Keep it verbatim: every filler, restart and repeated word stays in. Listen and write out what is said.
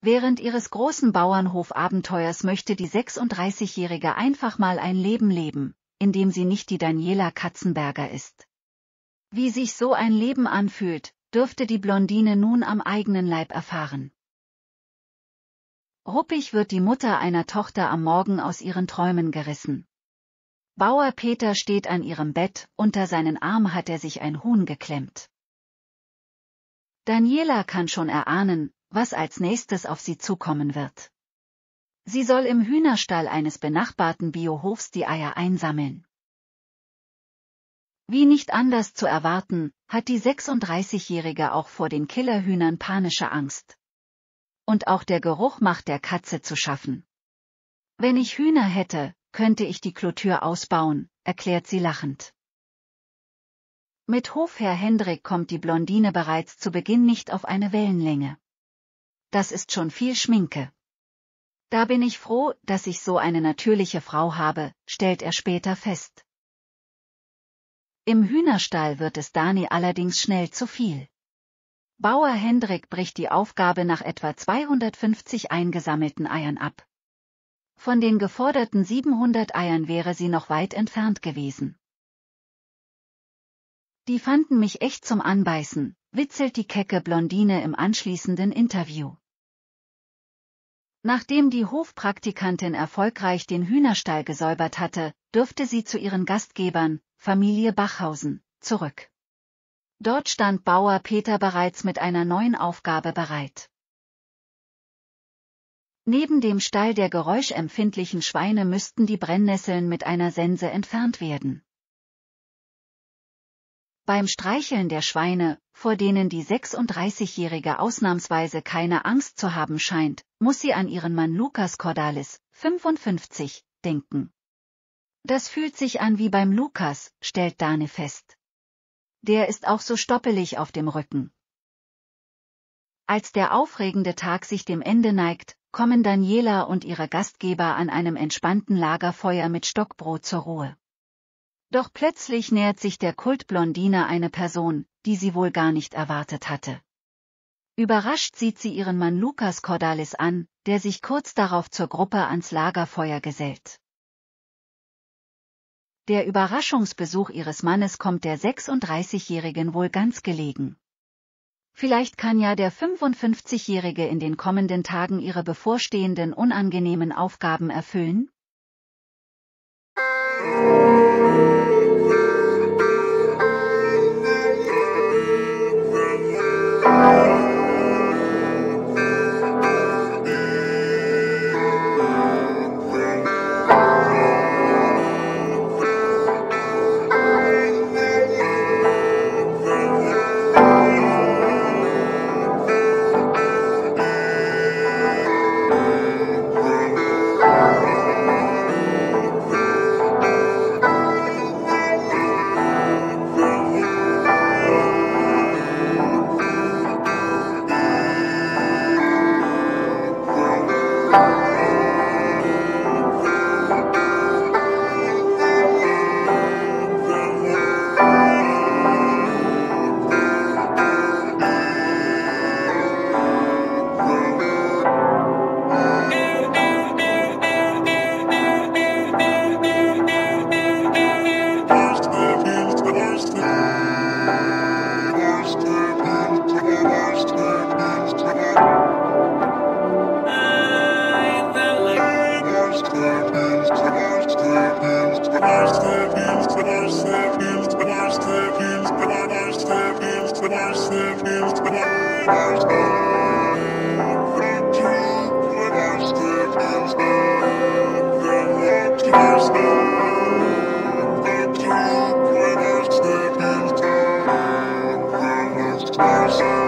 Während ihres großen Bauernhofabenteuers möchte die sechsunddreißigjährige einfach mal ein Leben leben, in dem sie nicht die Daniela Katzenberger ist. Wie sich so ein Leben anfühlt, dürfte die Blondine nun am eigenen Leib erfahren. Ruppig wird die Mutter einer Tochter am Morgen aus ihren Träumen gerissen. Bauer Peter steht an ihrem Bett, unter seinen Arm hat er sich ein Huhn geklemmt. Daniela kann schon erahnen, was als nächstes auf sie zukommen wird. Sie soll im Hühnerstall eines benachbarten Biohofs die Eier einsammeln. Wie nicht anders zu erwarten, hat die sechsunddreißigjährige auch vor den Killerhühnern panische Angst. Und auch der Geruch macht der Katze zu schaffen. Wenn ich Hühner hätte, könnte ich die Klotür ausbauen, erklärt sie lachend. Mit Hofherr Hendrik kommt die Blondine bereits zu Beginn nicht auf eine Wellenlänge. Das ist schon viel Schminke. Da bin ich froh, dass ich so eine natürliche Frau habe, stellt er später fest. Im Hühnerstall wird es Dani allerdings schnell zu viel. Bauer Hendrik bricht die Aufgabe nach etwa zweihundertfünfzig eingesammelten Eiern ab. Von den geforderten siebenhundert Eiern wäre sie noch weit entfernt gewesen. Die fanden mich echt zum Anbeißen, witzelt die kecke Blondine im anschließenden Interview. Nachdem die Hofpraktikantin erfolgreich den Hühnerstall gesäubert hatte, durfte sie zu ihren Gastgebern, Familie Bachhausen, zurück. Dort stand Bauer Peter bereits mit einer neuen Aufgabe bereit. Neben dem Stall der geräuschempfindlichen Schweine müssten die Brennnesseln mit einer Sense entfernt werden. Beim Streicheln der Schweine, vor denen die sechsunddreißigjährige ausnahmsweise keine Angst zu haben scheint, muss sie an ihren Mann Lukas Cordalis, fünfundfünfzig, denken. Das fühlt sich an wie beim Lukas, stellt Dani fest. Der ist auch so stoppelig auf dem Rücken. Als der aufregende Tag sich dem Ende neigt, kommen Daniela und ihre Gastgeber an einem entspannten Lagerfeuer mit Stockbrot zur Ruhe. Doch plötzlich nähert sich der Kultblondine eine Person, die sie wohl gar nicht erwartet hatte. Überrascht sieht sie ihren Mann Lukas Cordalis an, der sich kurz darauf zur Gruppe ans Lagerfeuer gesellt. Der Überraschungsbesuch ihres Mannes kommt der sechsunddreißigjährigen wohl ganz gelegen. Vielleicht kann ja der fünfundfünfzigjährige in den kommenden Tagen ihre bevorstehenden unangenehmen Aufgaben erfüllen? Stars.